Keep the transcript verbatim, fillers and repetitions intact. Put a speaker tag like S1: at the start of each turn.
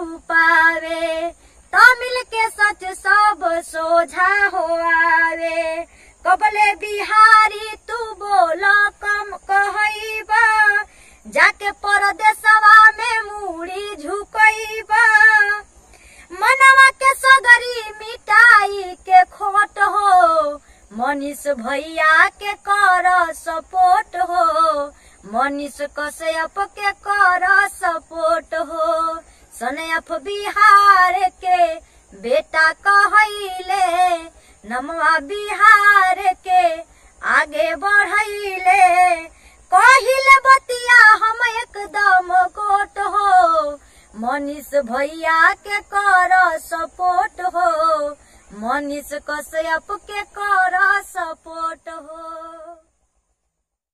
S1: छुपावे, तमिल के सच सब सोझा हो आवे। कबले बिहारी तू बोल कम कहइबा, जाके परदेसवा में मुड़ी झुकइबा। मनवा के सगरी मिटाई के खोट हो, मनीष भैया के कर सपोर्ट हो, मनीष कश्यप के कर सपोर्ट हो। सनयफ बिहार के बेटा कहइले, नमवा बिहार के आगे बढ़इले। कहिले बतिया हम एकदम गोट हो, मनीष भैया के कर सपोर्ट हो, मनीष कश्यप के कर सपोर्ट हो।